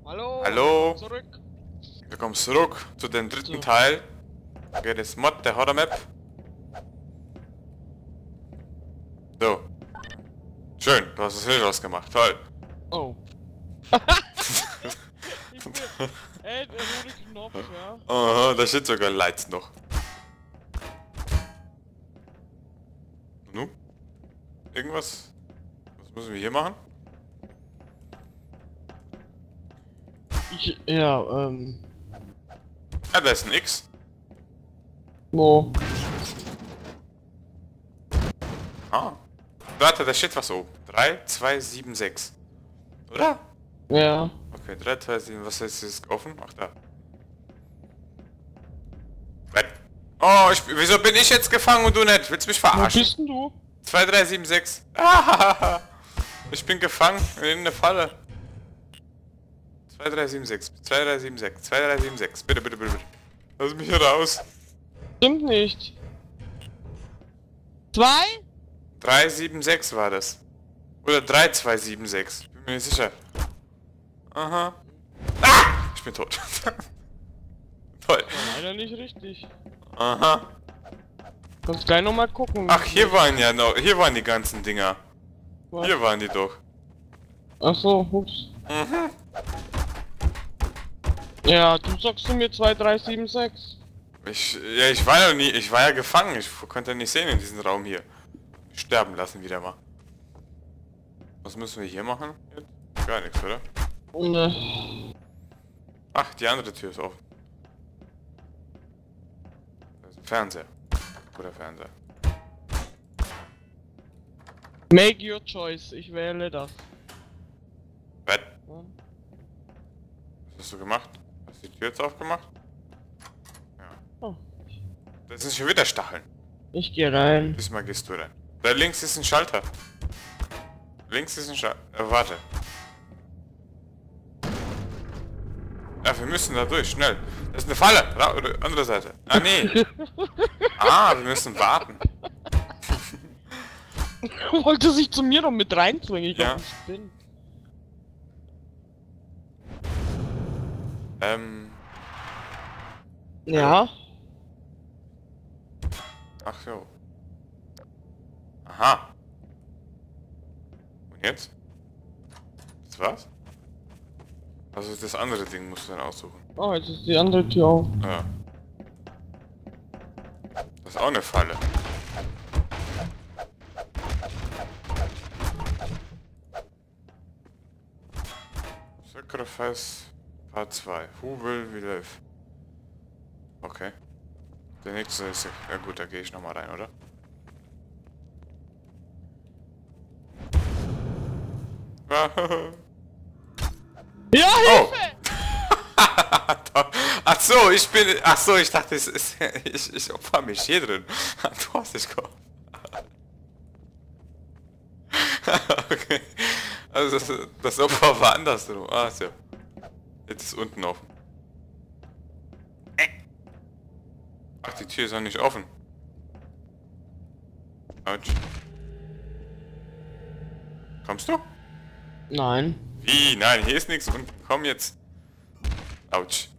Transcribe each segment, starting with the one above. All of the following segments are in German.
Hallo, Hallo. zurück. Willkommen zurück zu dem dritten So. Teil. Okay, das Mod der Horror Map. So. Schön, du hast das Bild rausgemacht. Toll. Oh. Ich bin... Ey, der rote Knopf, ja. Aha, da steht sogar Lights noch. Nu? Irgendwas? Was müssen wir hier machen? Ja, Ah, da ist ein X. wo? Ah. Warte, da steht was oben. 3, 2, 7, 6. Oder? Ja. Okay, 3, 2, 7. Was ist jetzt offen? Ach, da. Oh, wieso bin ich jetzt gefangen und du nicht? Willst du mich Wo verarschen? bist denn du? 2, 3, 7, 6. Ah, ich bin gefangen in eine Falle. 2, 3, 7, 6. 2, 3, 7, 6. 2, 3, 7, 6. Bitte, bitte, bitte, bitte. Lass mich hier raus. Stimmt nicht. 2? 3, 7, 6 war das. Oder 3, 2, 7, 6. Bin mir nicht sicher. Aha. Ah! Ich bin tot. Toll. Leider nicht richtig. Aha. Kannst gleich nochmal gucken. Ach, hier waren ja noch. Hier waren die ganzen Dinger. Was? Hier waren die doch. Ach so, ups. Mhm. Ja, du sagst du mir 2, 3, 7, 6. Ich war ja nie. Ich war ja gefangen. Ich konnte nicht sehen in diesem Raum hier. Sterben lassen wieder mal. Was müssen wir hier machen? Jetzt? Gar nichts, oder? Ne. Ach, die andere Tür ist offen. Da ist ein Fernseher. Guter Fernseher. Make your choice, ich wähle das. Was? Ja. Was hast du gemacht? Hast du die Tür jetzt aufgemacht? Ja. Oh. Das sind schon wieder Stacheln. Ich geh rein. Diesmal gehst du rein. Da links ist ein Schalter. Links ist ein Schalter. Warte. Ja, wir müssen da durch, schnell. Das ist eine Falle. Oder andere Seite. Ah, nee. Ah, wir müssen warten. Wollte sich zu mir noch mit reinzwingen, ich Ja. hab nicht bin. Ja. Ach so. Aha. Und jetzt? Das war's? Also das andere Ding musst du dann aussuchen. Oh, jetzt ist die andere Tür auf. Ja. Das ist auch eine Falle. Sacrifice Part 2. Who will we live? Okay. Der nächste ist... Ja gut, da gehe ich nochmal rein, oder? Ja, Oh! Hilfe! Ach so, ich bin... Ach so, ich dachte, es ist... Ich opfer mich hier drin. Du hast dich geopfert. Okay. Also das Opfer war andersrum. Ah, so. Jetzt ist unten offen. Ach, die Tür ist noch nicht offen. Autsch. Kommst du? Nein. Wie? Nein, hier ist nichts unten. Komm jetzt. Autsch.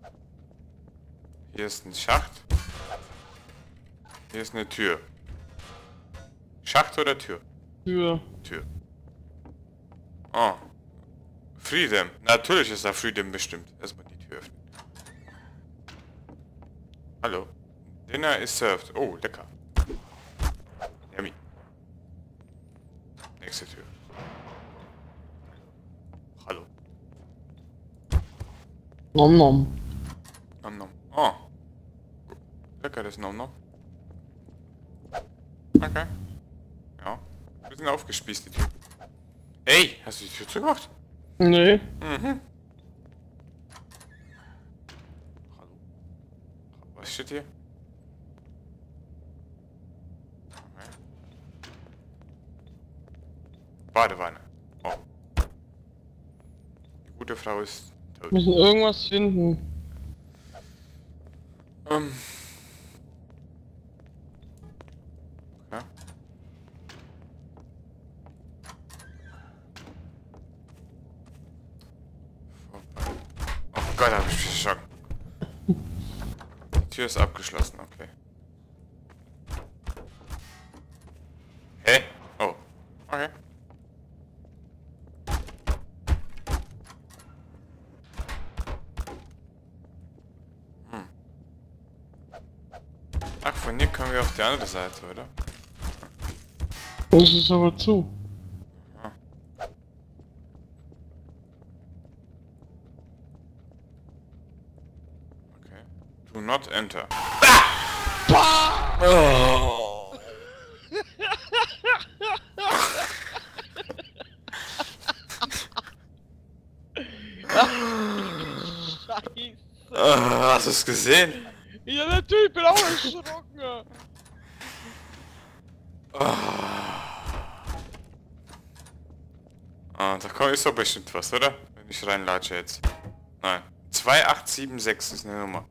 Hier ist ein Schacht. Hier ist eine Tür. Schacht oder Tür? Tür. Tür. Oh. Freedom. Natürlich ist da Freedom bestimmt. Erstmal die Tür öffnen. Hallo. Dinner is served. Oh, lecker. Yummy. Nächste Tür. Hallo. Nom nom. Nom nom. Oh. Lecker, das Nom nom. Okay. Ja. Wir sind aufgespießt, die Tür. Hey, hast du die Tür zugemacht? Nee. Mhm. Hallo. Was steht hier? Okay. Badewanne. Oh. Die gute Frau ist tot. Müssen irgendwas finden. Okay. Vorbei. Gott, hab ich mich erschrocken. Die Tür ist abgeschlossen, okay. Hä? Oh. Okay. Ach, von hier kommen wir auf die andere Seite, oder? Das ist aber zu. Okay. Do not enter. Scheiße. Hast du es gesehen? Ja, natürlich, ich bin auch erschrocken. Ah, da kommt ist doch bestimmt was, oder? Wenn ich reinlatsche jetzt. Nein. 2876 ist eine Nummer.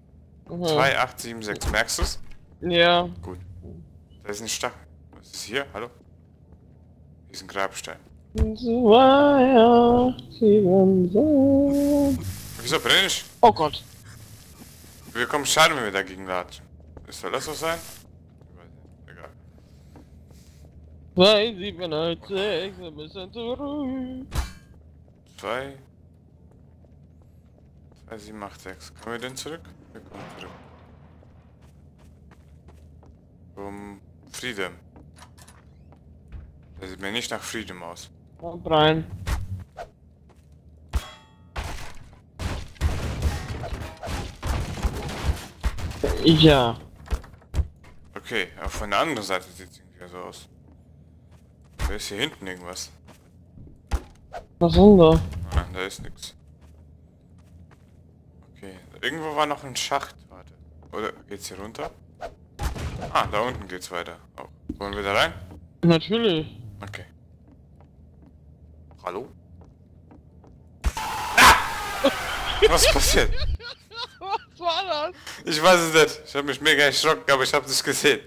2876, merkst du's? Ja. Gut. Da ist ein Stachel. Was ist hier? Hallo? Hier ist ein Grabstein. 2, 8, 7, 6. Wieso brenne ich? Oh Gott. Wir kommen Schaden, wenn wir dagegen latschen. Soll das so sein? Ich weiß nicht. Egal. 2, 7, 8, 6, ein bisschen zurück. 2, 7, 8, 6. Kommen wir denn zurück? Wir kommen zurück. Freedom. Das sieht mir nicht nach Freedom aus. Komm rein. Ja. Okay, aber von der anderen Seite sieht es irgendwie so aus. Da ist hier hinten irgendwas. Was ist denn da? Nein, da ist nichts. Okay, irgendwo war noch ein Schacht. Warte. Oder geht's hier runter? Ah, da unten geht's weiter. Auch. Wollen wir da rein? Natürlich. Okay. Hallo? Ah! Was passiert? Was war das? Ich weiß es nicht. Ich habe mich mega erschrocken, aber ich habe es gesehen.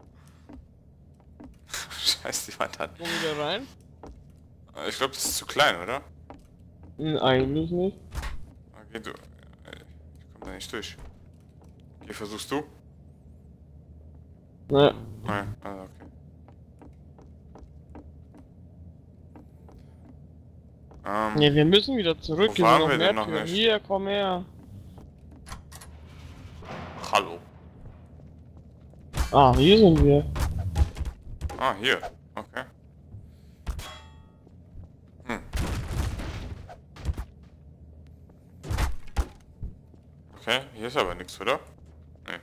Scheiß die Wand an. Komm wieder rein? Ich glaube, das ist zu klein, oder? Eigentlich nicht. Okay, du. Ich komme da nicht durch. Okay, versuchst du? Ne. Nein, also okay. Ne, wir müssen wieder zurück. Wo Hier waren sind wir mehr denn noch Türen. nicht? Hier, komm her. Hallo. Ah, hier sind wir. Ah, hier. Okay. Okay, hier ist aber nichts, oder? Nee.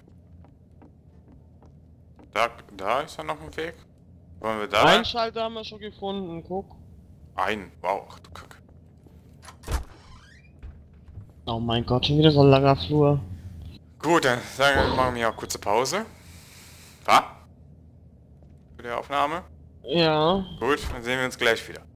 Da ist ja noch ein Weg. Wollen wir da rein? Einen Schalter haben wir schon gefunden, guck. Wow, ach du Kacke. Oh mein Gott, schon wieder so ein langer Flur. Gut, dann sagen wir, machen wir eine kurze Pause. Für die Aufnahme. Ja. Gut, dann sehen wir uns gleich wieder.